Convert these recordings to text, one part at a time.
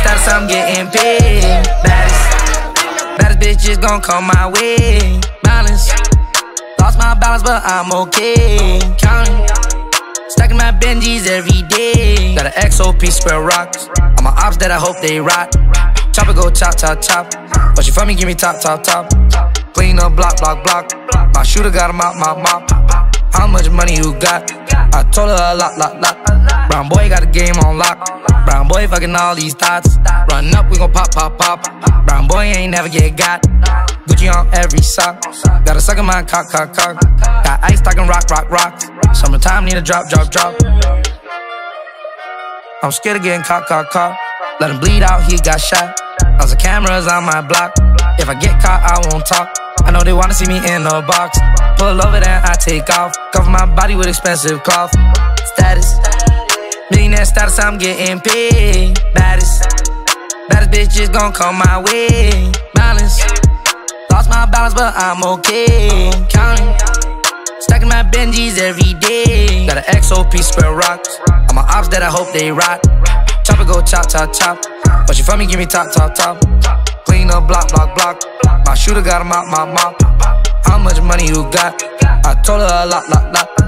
status, I'm getting paid. Baddest bitches gon' come my way. Balance, lost my balance, but I'm okay. Counting, stacking my Benjis every day. Got an XOP square rocks. All my ops that I hope they rock. Chopper go chop, chop, chop. But you for me, give me top, top, top. Clean up, block, block, block. My shooter got him out, mop, mop. How much money you got? I told her a lot, lot, lot. Brown boy got the game on lock. Brown boy fucking all these thoughts. Run up, we gon' pop, pop, pop. Brown boy ain't never get got. Gucci on every sock. Got a suck in my cock, cock, cock. Got ice talking rock, rock, rock. Summertime need a drop, drop, drop. I'm scared of getting caught, caught, caught. Let him bleed out, he got shot. Lots of cameras on my block. If I get caught, I won't talk. I know they wanna see me in the box. Pull over, then I take off. Cover my body with expensive cloth. Status, millionaire status, I'm getting paid. Baddest bitches gon' come my way. Balance, lost my balance, but I'm okay. Counting, stacking my Benjis every day. Got an XOP square rocks. All my ops that I hope they rock. Chopper go chop, chop, chop. But you for me, give me top, top, top. Clean up, block, block, block. My shooter got him out, mop, mop. How much money you got? I told her a lot, lot, lot.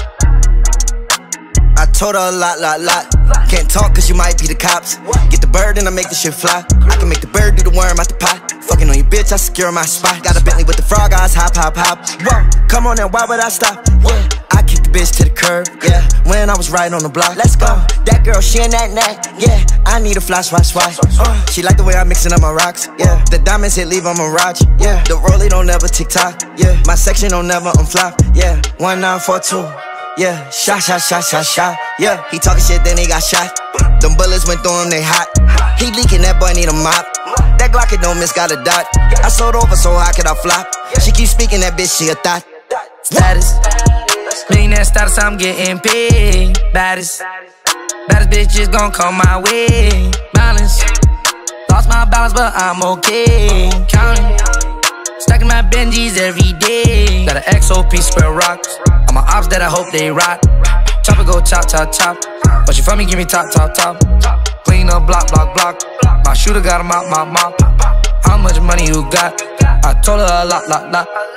I told her a lot, lot, lot. Can't talk cause you might be the cops. Get the bird and I make the shit fly. I can make the bird do the worm out the pot. Fucking on your bitch, I secure my spot. Got a Bentley with the frog eyes, hop, hop, hop. Whoa, come on now, why would I stop? Yeah, I kicked the bitch to the curb. Yeah, when I was right on the block. Let's go. That girl, she in that neck. Yeah, I need a flash, watch, watch. She like the way I'm mixing up my rocks. Yeah, the diamonds hit, leave on mirage. Yeah, the rollie don't never tick-tock. Yeah, my section don't never unflop. Yeah, 1942. Yeah, shot, shot, shot, shot, shot. Yeah, he talking shit, then he got shot. Them bullets went through him, they hot. He leaking, that boy need a mop. That Glock, it don't miss, got a dot. I sold over, so how could I flop? She keep speaking, that bitch, she a thought. Status, millionaire status, I'm getting paid. Baddest bitches gon' come my way. Balance, lost my balance, but I'm okay. Counting, stacking my Benjis every day. Got an XOP square rocks. All my ops that I hope they rock. Chopper go chop, chop, chop. But you for me, give me top, top, top. Clean up, block, block, block. My shooter got him out, mop, mop. How much money you got? I told her a lot, lot, lot.